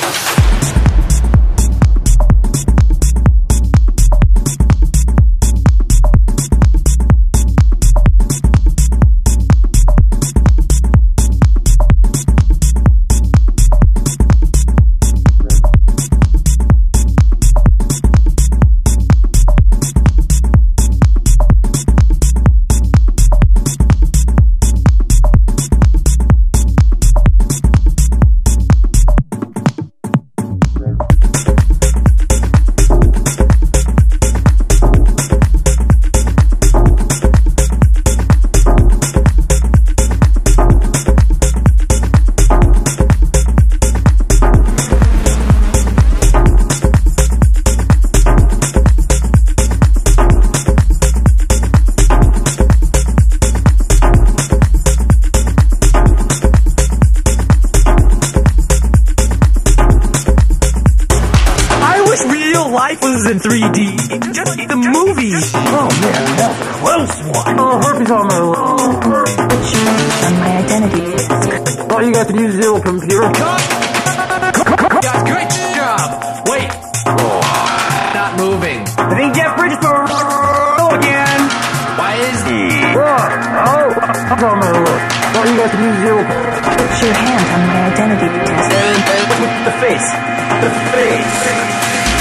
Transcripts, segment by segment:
Life was in 3D. Just the movies. Oh man, that was a close one. Oh, herpes on my on my identity. Oh, you got the new zero computer. Guys, great job. Wait. Not moving. I think Jeff Bridges for again. Why is he? Oh, on my look. Oh, you got the new zero. Put your hand on my identity test. With the face. The face.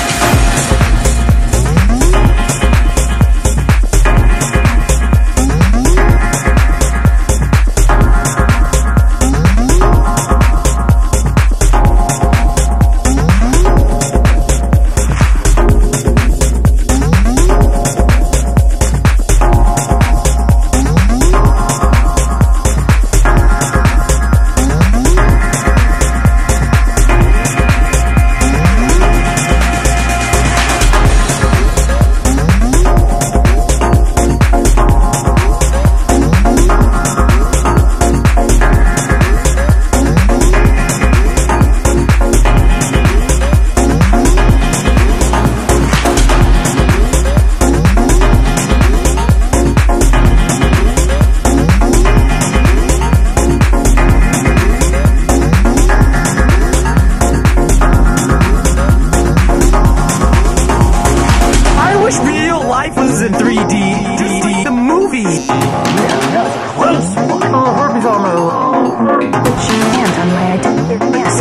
In 3D, the movie. Close one. Oh, herpes on my Put your hand on my identity test.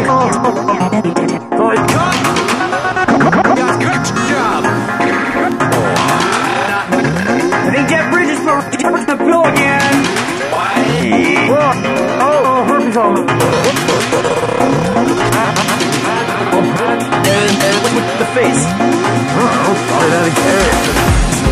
Guys, great job. I think Jeff Bridges for the pill again. Why? Oh, herpes on my with the face. Oh, sorry, that again.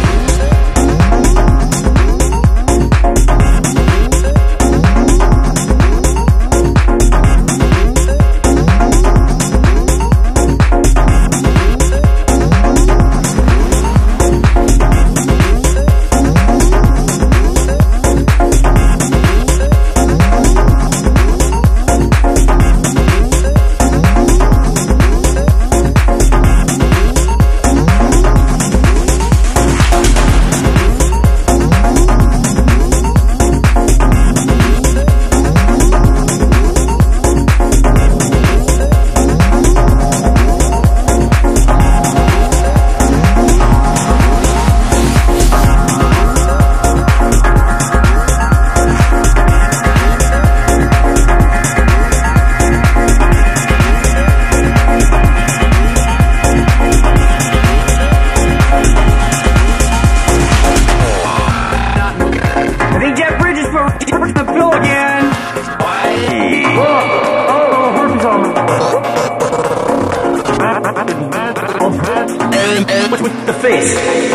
The pill again. Why? Oh, herpes on with the face.